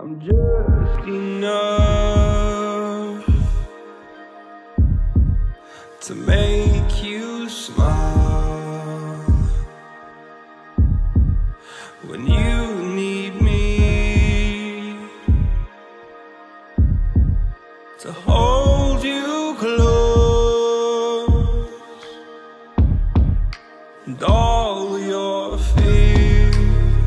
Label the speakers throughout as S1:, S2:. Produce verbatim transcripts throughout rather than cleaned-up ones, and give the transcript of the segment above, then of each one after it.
S1: I'm just enough to make you smile when you need me, to hold you close, and all your fears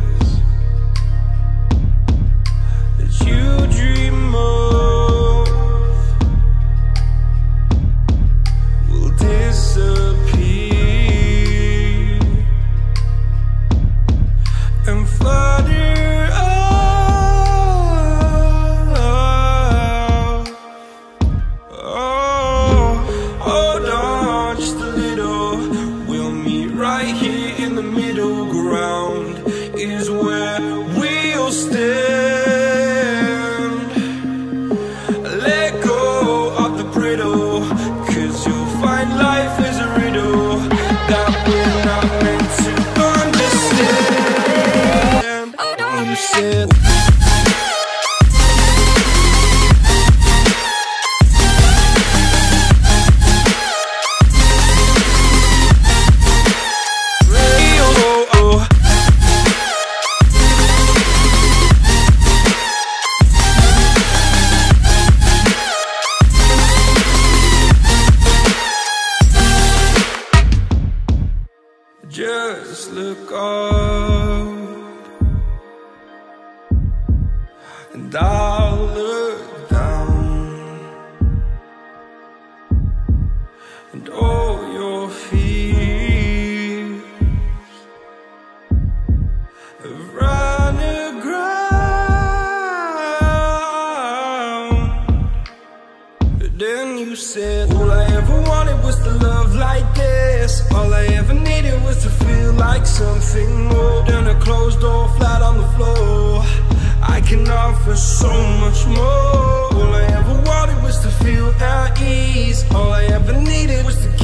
S1: that you dream of will disappear and flutter off. Oh, hold on just a little, we'll meet right here in the middle ground is where we'll stand. Let go of the brittle, cause you'll find life is a riddle that we're not meant to understand. You said just look up and I'll look down, and all your fears have run aground. But then you said, all I ever wanted was to love like this. All I ever needed was to feel like something more than a closed door flat on the floor. I can offer so much more. All I ever wanted was to feel at ease. All I ever needed was to